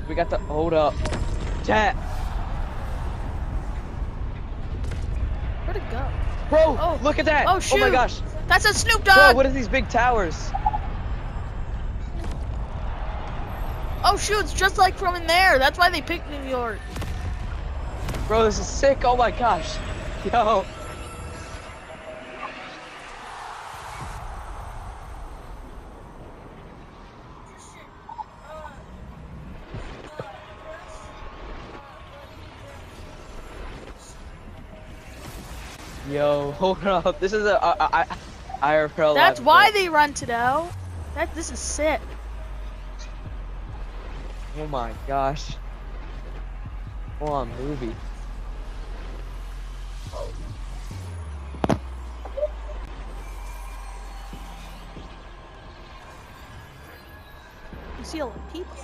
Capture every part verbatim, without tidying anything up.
We got the hold up. Chat. Where'd it go? Bro, Oh. look at that. Oh, shoot. Oh my gosh. That's a Snoop Bro, Dogg. what are these big towers? Oh, shoot. It's just like from in there. That's why they picked New York. Bro, this is sick. Oh my gosh. Yo. Yo, hold up. This is a I I I R L. That's live why event. they rent it out. That this is sick. Oh my gosh. Full on movie. You see a lot of people.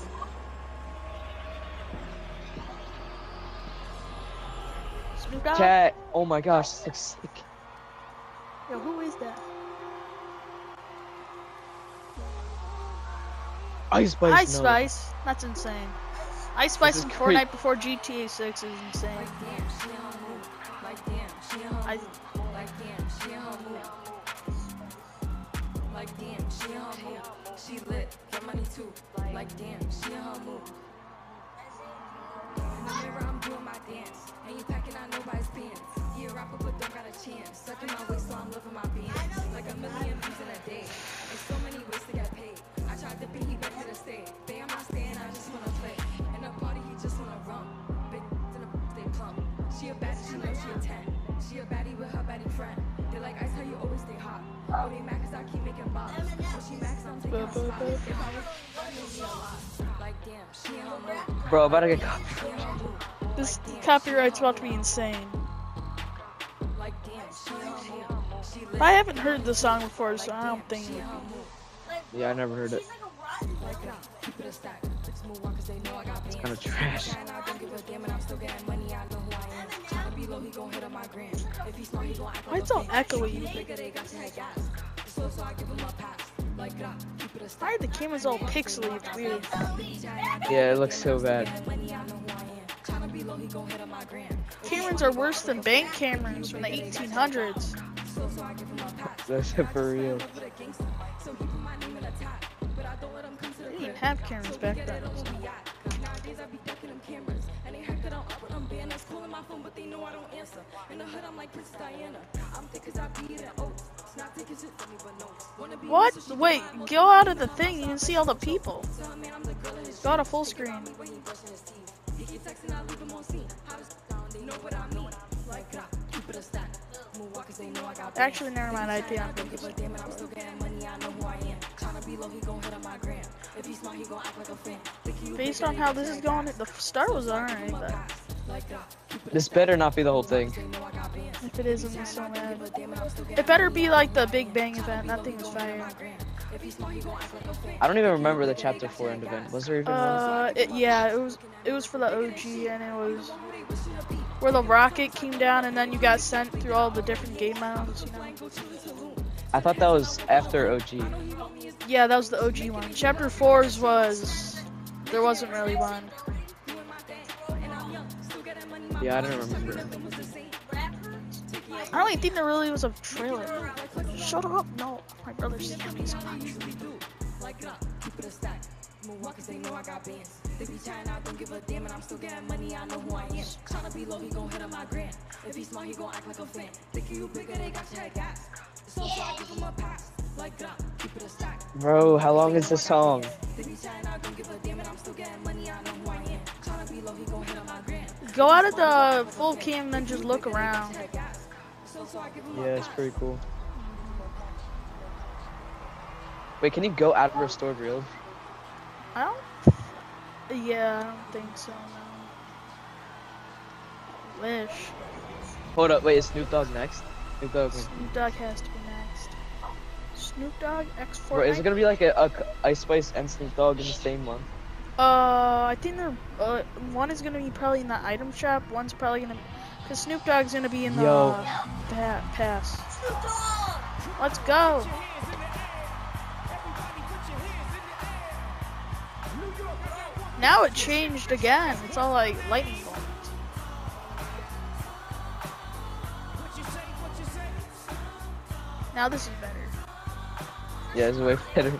Snoop Dogg? Chat. Oh my gosh, this looks sick. Yo, who is that? Ice Spice. Ice no. Spice. That's insane. Ice Spice is in crazy. Fortnite before G T A six is insane. I, Like damn, she in her mood. Like damn, she in her mood. She lit, get money too. Like damn, she in her mood. In the mirror, I'm doing my dance. And you packing out nobody's pants. You a rapper, but don't got a chance. Sucking my waist, so I'm living my bands. Like a million views in a day. There's so many ways to get paid. I tried to be, he back to the state. They am not staying, I just wanna play. In the party, he just wanna run. Big in the stay plump. She a baddie, she knows she a ten. She a baddie with her baddie friend. They like ice, how you always stay hot. Oh, they mad cause I keep making bombs. When she max, I'm taking a spot. If I was, I knew me a lot. Like damn, she in her mood. Bro, about to get caught. She in her mood. this copyright's about to be insane. Like damn, she in her mood. She lit. I haven't heard this song before, so I don't think it would be. Yeah, I never heard it. Like it up, keep it a stack. Let's move on cause they know I got bands. Kind of trash. And I don't give a damn and I'm still getting money, I know who I am. Tryna be low, he gon' hit on my gram. If he's smart, he gon' act Why like it's a all fan. echoey? Bigger, they got to head gas. So, so I give him a pass. Like it up, keep it a stack. Why are the cameras all pixely? It's weird. Yeah, it looks so bad. Money, I know who I am. Tryna be low, he gon' hit on my gram. Cameras are worse than bank cameras from the eighteen hundreds. So, so I give him a pass. That's it for real. With a gangster, so he put my name in a tag. But I don't let him come to the They didn't even crib. have cameras back then. Nowadays I be ducking them cameras, and they hacked it on up with them banners, calling my phone, but they know I don't answer. In the hood, I'm like Prince Diana. I'm thick as I be eating oats. It's not taking shit from me, but no. Wanna be What? me, so she Wait, got my go out of the thing. You can see all the people. tell her, man, I'm the girl in his Go out of full screen. when he brushing his teeth. He keep texting, I leave him on scene. How does down, they know what I mean. Like that, keep it a stack. Move walkers, they know I got Actually, never mind. I did. I don't give a damn and I'm still getting money, I know who I am. Tryna be low, he gon' hit on my gram. If he's smart, he gon' act like a fan. Think you Based bigger, on they how got this to is head going, gas. the start was alright, but Like that, keep it a This better not be the whole thing. they know I got bands. if it isn't, I'm so mad. But damn it, I'm still It getting better be like the Big Bang event. That thing was fire. my gram. If he's smart, he gon' act like a fan. I don't even remember the chapter four end event. Was there even one? Uh, it, yeah, it was. It was for the O G, and it was where the rocket came down, and then you got sent through all the different game modes. You know? I thought that was after O G. Yeah, that was the O G one. Chapter fours was there wasn't really one. Yeah, I don't remember. I don't even think there really was a trailer. Shut up! No, my brother's saying me so much. Like it up, keep it a stack. Move walkers, they know I got bands. They be chatting, I don't give a damn, and I'm still getting money, I know who I am. Tryna be low, he gon' hit on my gram. If he's smart, he gon' act like a fan. Think you bigger, they got your head gas. So, so I give him a pass. Like it up, keep it a stack. Bro, how long is the song? They be chatting, I don't give a damn, and I'm still getting money, I know who I am. Tryna be low, he gon' hit on my gram. Go out of the full cam and then just look around. So, so I give him Yeah, a it's pass. pretty cool. Wait, can you go out of restored real? I don't. Yeah, I don't think so. No. Wish. Hold up, wait, is Snoop Dogg next? Snoop Dogg. Snoop Dogg has to be next. Snoop Dogg X Bro, four. is it gonna be like a, a Ice Spice and Snoop Dogg in the same month? Uh, I think they're. Uh, one is gonna be probably in the item shop. One's probably gonna. Cause Snoop Dogg's gonna be in the Yo. uh, pa pass. Let's go. Now it changed again. It's all like lightning bolts. Now this is better. Yeah, it's way better.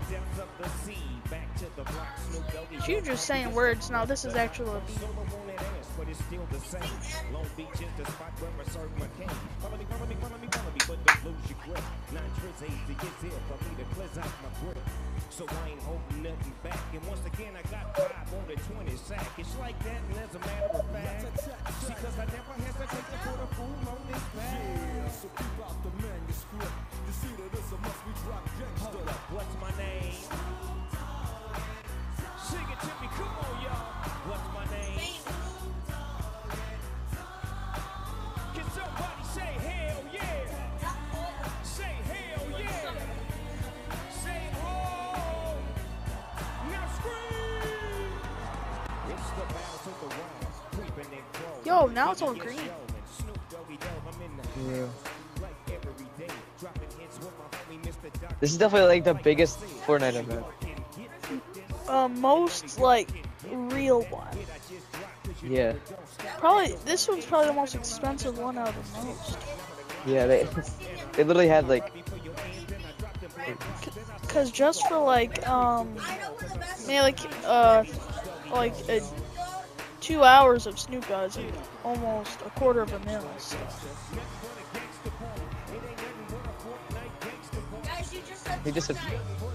You just saying words. Now this is actually a beat. But it's still the same. Long Beach is the spot where I serve my cane. Follow me, follow me, follow me, follow me, but don't lose your grip. Nine trips, eight to get here for me to cleanse out my grip. So I ain't holding nothing back. And once again, I got five on the twenty sack. It's like that, and as a matter of fact, see, cause I never hesitate to put a fool on this back. Yeah, so keep out the manuscript. You see that this a must be drop gangster. Hold up, what's my name? Sing it to me, come on, y'all. What's my name? Can somebody say hell yeah? Say hell yeah. Say oh. Now scream. It's the battle to the wall. Creeping and crawling. Yo, now it's all green. Yeah. This is definitely like the biggest Fortnite event. Uh, most like real one. Yeah. Probably this one's probably the most expensive one out of most. Yeah, they they literally had like Cause just for like um, maybe like uh, like uh, two hours of Snoop Dogg, almost a quarter of a mil. So. he just said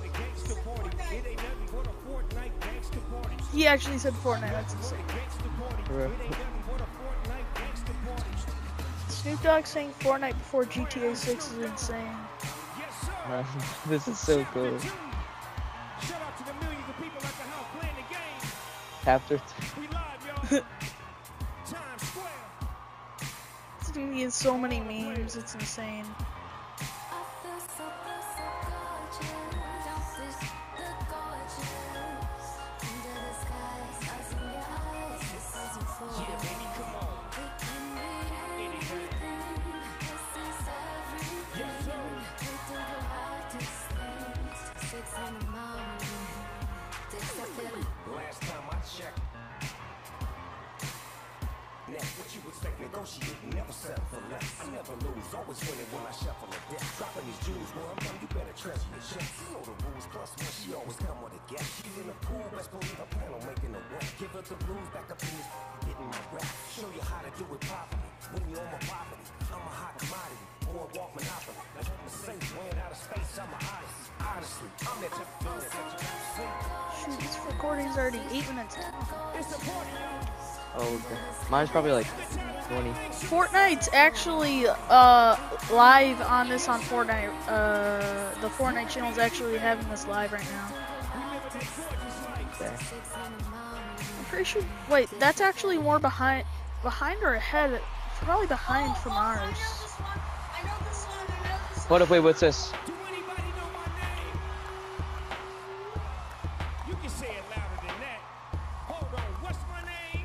He actually said Fortnite. That's insane. Snoop Dogg saying Fortnite before G T A six is insane. uh, this is so cool. Chapter two. This dude has so many memes. It's insane. Last time I checked. Now, what you expect? Negotiate, never settle for less. I never lose, always winning when I shuffle a deck. Dropping these jewels, where I'm from, you better trust me. Checks, you know the rules, plus one, she always come with a guest. She's in the pool, best believe I plan on making a wet. Give her the blues, back up in this, getting my rap. Show you how to do it properly. When you on my property, I'm a hot commodity. Boardwalk monopoly. Like I'm a saint, weighing out of space, I'm a odyssey. Honestly, I'm that type of feeling that you don't see. Shoot, this recording's already eight minutes long. Oh, okay. Mine's probably like twenty. Fortnite's actually uh live on this on Fortnite. Uh, the Fortnite channel is actually having this live right now. Okay. I'm pretty sure. Wait, that's actually more behind, behind or ahead? Probably behind from ours. What up? Wait, what's this? Do anybody know my name? You can say it louder than that. Hold on, what's my name?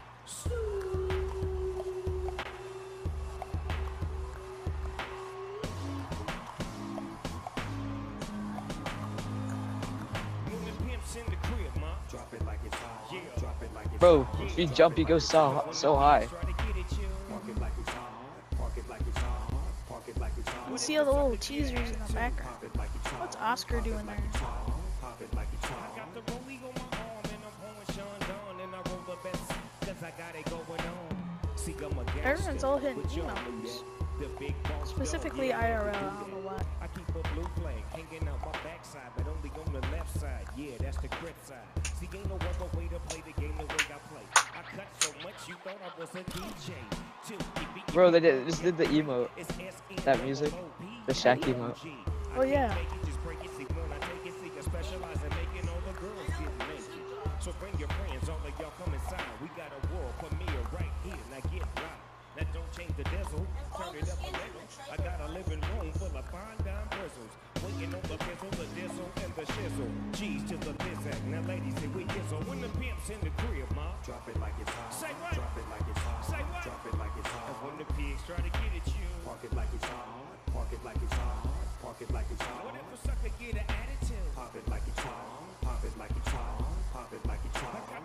Moving pimps in the crib, ma. Drop it like it's hot. Yeah. Drop it like it's Bro, if you jump, you go so so high. Try to get it, you. Park it like it's hot. Park it like it's hot. Park it like it's hot. You see all the little teasers in the background. What's Oscar doing there? Pop it like it's hot. I got the rollie on my arm and I'm pouring Sean Dawn and I roll the best cause I got it going on. See, I'm a gangster, Everyone's all hitting but y'all emotes. knew that. The big boss Specifically dog, I yeah, R L, yeah, I don't know why. I keep a blue flag hanging out my backside, but only on the left side. Yeah, that's the crit side. See, ain't no other way to play the game the way I play. I cut so much you thought I was a D J. Till you beat Bro, they did, just did the emote. it's S N That music. The Shaq emote. Oh yeah. just break it, see when I take it, see I specialize in making all the girls get naked. So bring your friends, all of y'all come inside. We got a world premiere right here, now get right. Now don't change the diesel, turn it up a little. I got a living room full of fine dime bristles. Waiting on the pizzle, the diesel, and the shizzle. G's to the Lizak, now ladies say we gizzle. When the pimp's in the crib, ma. Drop it like it's hot. Say what? Drop it like it's hot. Say what? Drop it like it's hot. And when the pigs try to get at you. Park it like it's hot. Park it like it's hot. Park it like it's hot. Whatever sucker get an attitude. Pop it like it's hot. Pop it like it's hot. Pop it like it's hot. I got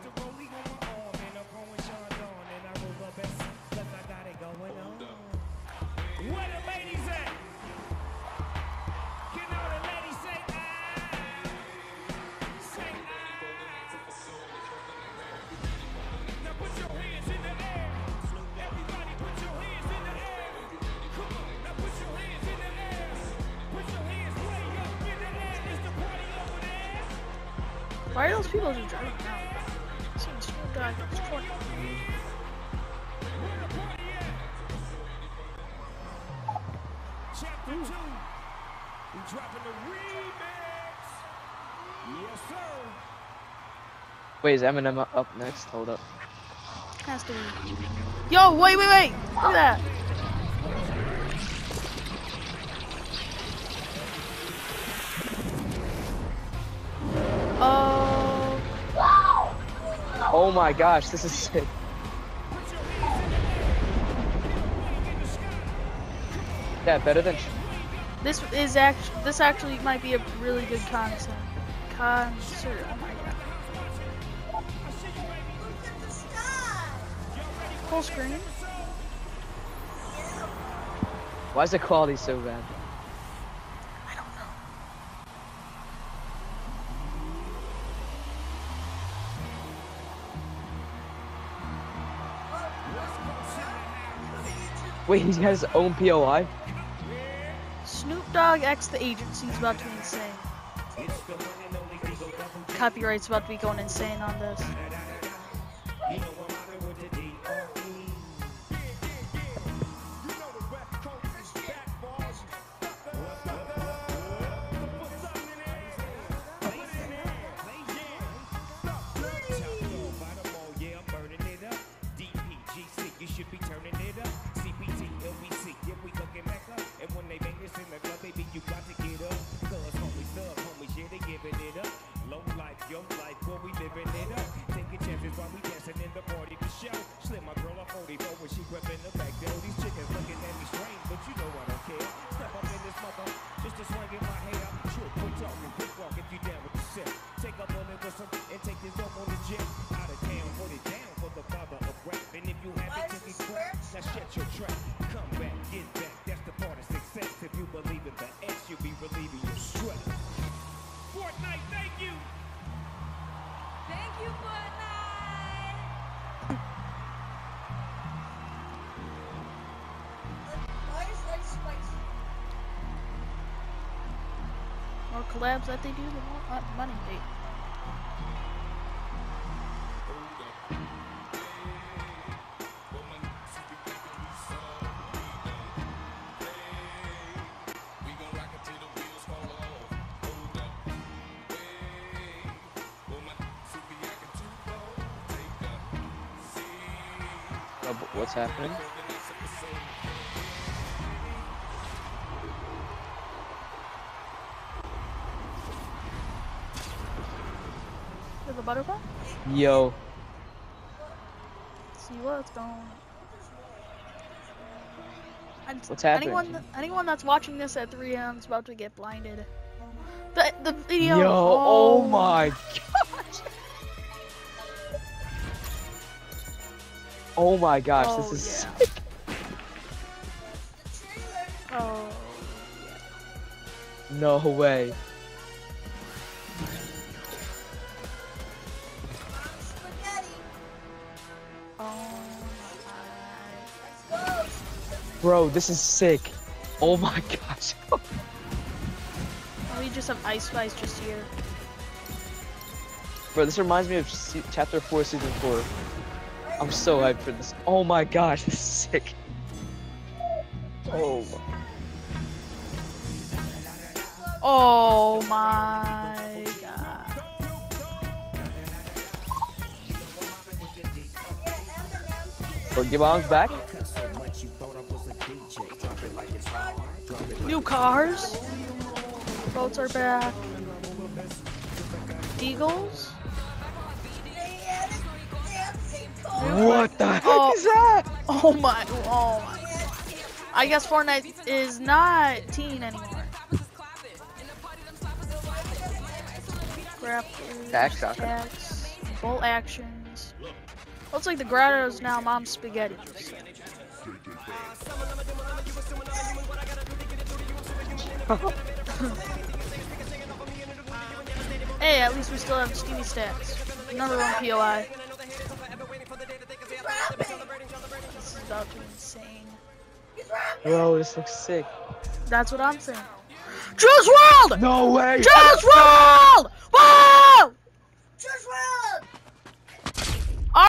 Why are those people just driving around? Seeing Snoop Dogg in his truck. Chapter two. We dropping the remix. Yes, sir. Wait, is Eminem up- up next? Hold up. Has to be. Yo, wait, wait, wait! Look at that. Oh. Oh my gosh, this is sick. Yeah, better than. This is actually, this actually might be a really good concert. Concert, oh my god. Full screen? Why is the quality so bad? I don't know. Wait, he has his own P O I? Snoop Dogg X the Agency is about to be insane. Copyright's about to be going insane on this. More collabs that they do, the more uh, money they. Oh, but what's happening? With the butterfly? Yo. See what's going on. And What's happening? Anyone, anyone that's watching this at three A M is about to get blinded. The the video. Yo, oh, my gosh. Oh my gosh, Oh, this is yeah. sick. Oh. No way. Oh Bro, this is sick. Oh my gosh. we just have Ice Spice just here. Bro, this reminds me of se chapter four, season four. I'm so hyped for this. Oh my gosh, this is sick. Oh. Oh my god. Bro, Gibon's back. New cars. Boats are back. Eagles. What the heck Oh. is that? Oh my. Oh my. I guess Fortnite is not teen anymore. Grapplers, Tax shotgun. tax, bolt actions. Looks like the grotto's now mom's spaghetti. Hey, at least we still have Steamy Stats. Number one P O I. This is about to be insane. Bro, this looks sick. That's what I'm saying. Juice world! No way! Juice world!